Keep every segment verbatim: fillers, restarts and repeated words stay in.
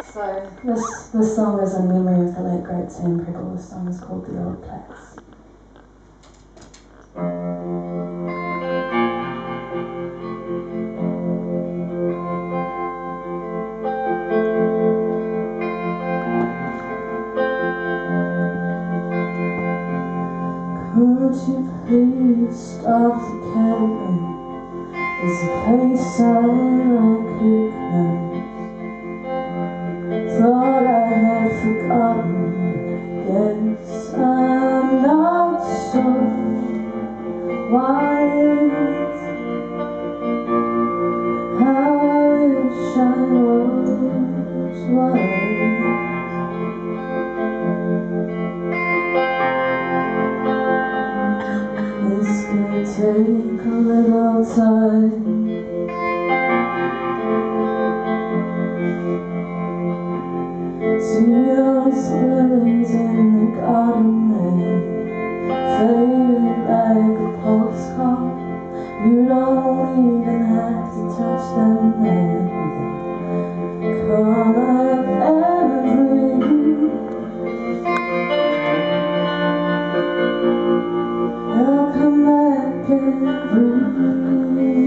So this this song is in memory of the late great Sam Prebble. This song is called The Old Place. Could you please stop the caravan? There's a place I recognize. Thought I had forgotten. Yes, I'm not sure why. How I wish I was wise. This could take a little time. See those lilies in the garden there, faded like a postcard. You don't even have to touch them there. Come up every they'll come back every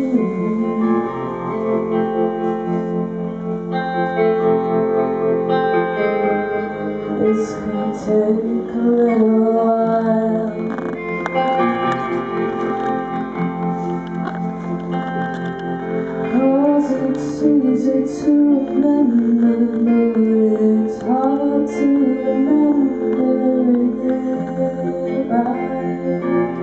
This could take a little while. Cause it's easy to remember, but it's hard to remember it right.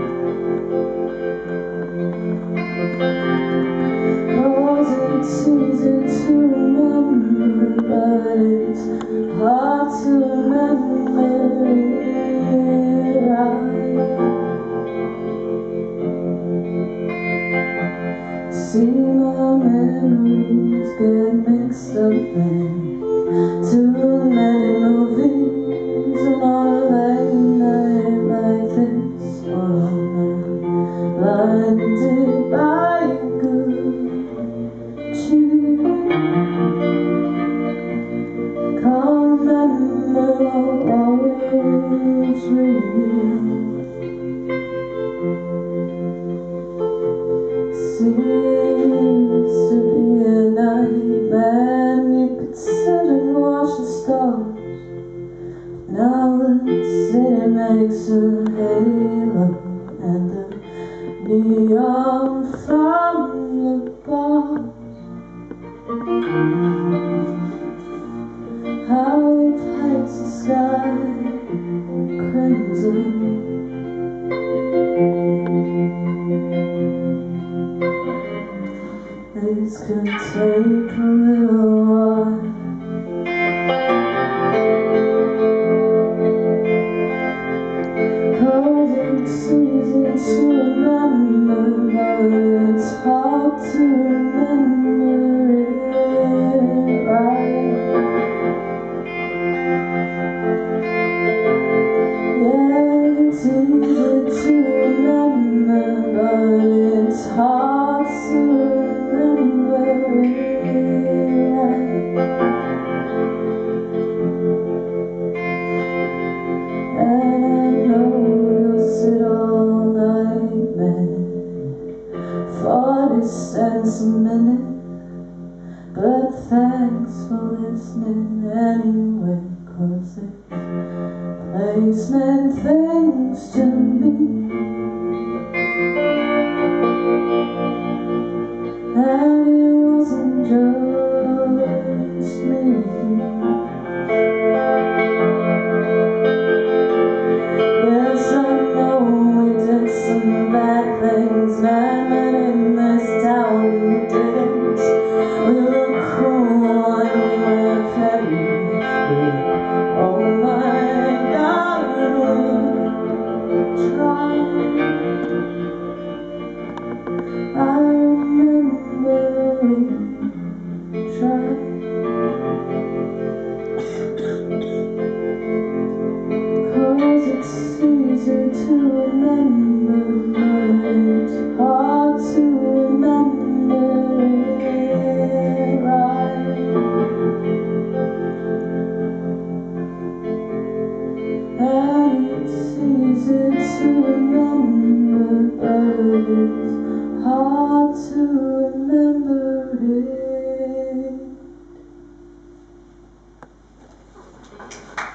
Cause it's easy to remember, but it's hard to remember it right. See my memories get mixed up in too many movies, and on a late night like this one, I'm blinded by a good cheer. Can't remember always real. Seems to be a nightmare. You could sit and watch the stars. Now the city makes a halo, and the neon from the bars. How it paints the sky crimson. This could take a little while. Cause it's easy to remember, but it's hard to remember it right. Yeah, it's easy to remember, but it's hard to remember it right. And I know we'll sit all night, man, forty cents a minute. But thanks for listening anyway, cause this place meant things to me. And it wasn't just me. Yes, I know we did some bad things, man, but in this town we didn't. We were cruel and we were petty. Oh my God, we tried. I remember we tried. Cause it's easy to remember, but it's hard to remember it right. It's easy to remember, but it's hard to remember it.